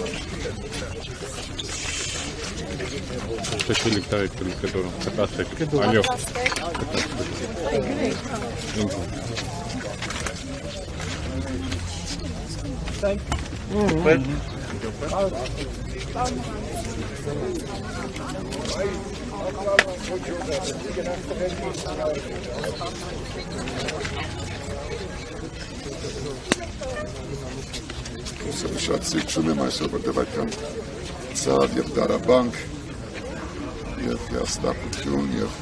Шашлык ставить, которым катастек. Алло. շատ սիրտում եմ այսօր, որտեղ այդքան ցավ եւ դարաբանք եւ հաստատություն եւ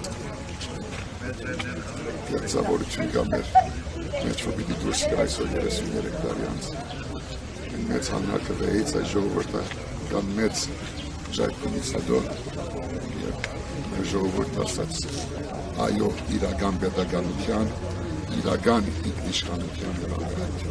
գծավորություն կա մեր մեջ, որ պիտի դուրս գա այսօր 33 տարի անց մեծ հանրաքվեից այս ժողովուրդը կան մեծ ժայթքունից հետո եւ մեր ժողովուրդը ասաց այո իրական պետականության իրական ինքնիշխանության եւ անկախության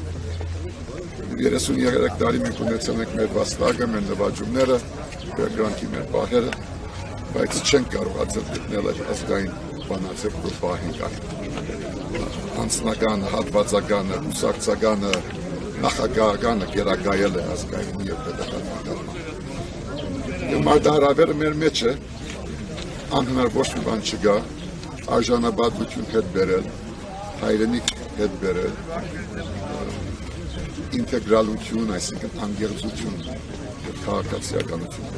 33 տարի մենք ունեցել ենք մեր վաստակը, մեր նվաճումները, վերգրանքի մեր պահերը, բայց չենք կարողացել գտնել այդ ազգային բանացել, որ պահենք այն անձնական, հատվածականը, ուսակցականը, նախագահականը գերագայել է ազգային և պետական նկատմամբ։ Եվ մարտահրավերը մեր մեջ է, անհնար ոչ մի բան չկա, արժանապատվություն հետ բերել, հայրենիք հետ բերել, ինտեգրալություն, այսինքն անգեղծություն և քաղաքացիականություն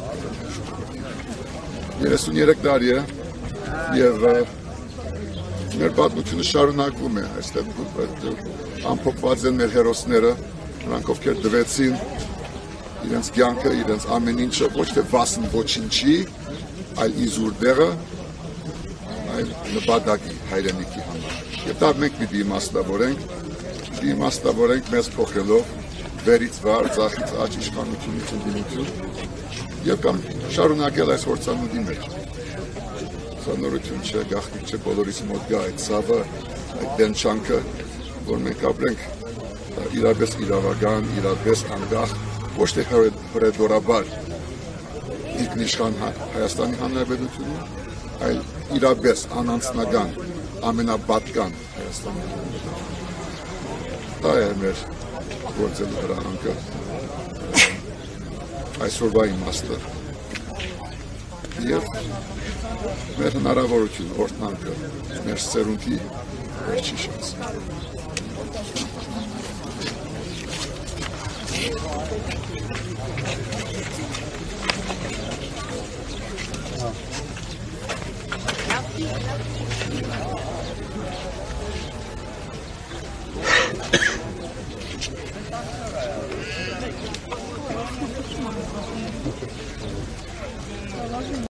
33 տարի է և մեր պատմությունը շարունակվում է այստեղ ամփոփված են մեր հերոսները, նրանք ովքեր դվեցին իրենց կյանքը, իրենց ամեն ինչը ոչ թե վասն ոչինչի, այլ իզուր դեղը, այլ նպատակի հայրենիքի համար։ Եվ դա մենք պիտի իմաստավորենք մեզ փոխելով վերից վար, ձախից աջ իշխանությունից ընդդիմություն եւ կամ շարունակել այս հորձանուտի մեջ։ Սա նորություն չէ, գաղտնիք չէ, բոլորիս մոտ գա այդ ցավը, այդ դենչանքը, որ մենք ապրենք իրապես իրավական, իրապես անկախ, ոչ թե հրեդորաբար ինքնիշխան Հայաստանի Հանրապետությունում, այլ իրապես անանցնական, ամենապատկան Հայաստանի Հանրապետություն։ Դա է մեր գործելու հրահանգը, այսօրվա իմաստը և մեր հնարավորություն, օրհնանքը, մեր սերունդի վերջի շանս։